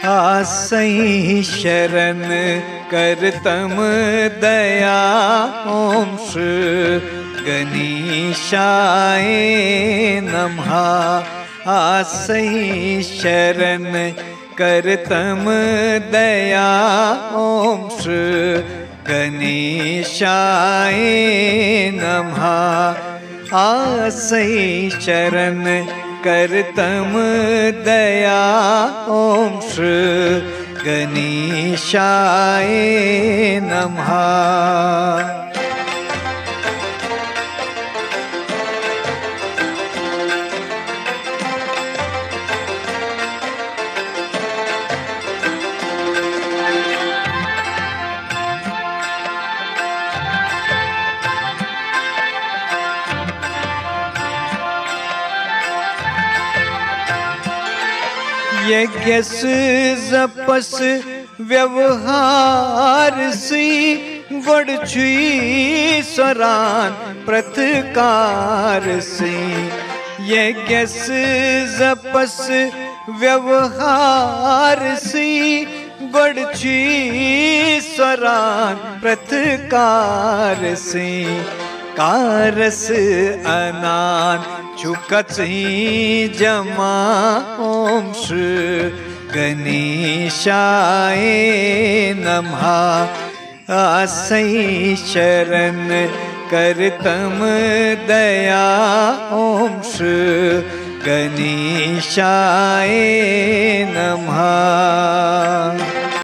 आसई शरण करतम दया ओम श्री गणेशाय नमः। आसई शरण करतम दया ओम श्री गणेशाय नमः। आसई शरण करतम दया ओम श्री गणेशाय नमः। यज्ञस जपस व्यवहार सी गढ़छुई स्वरान प्रथकार सी। यज्ञस जपस व्यवहार सी गढ़छुई स्वरान प्रथकार सी। कारस अनान चुकची जमा ओम श्री गणेशाय नमः। आसई शरण करतम दया ओम श्री गणेशाय नमः।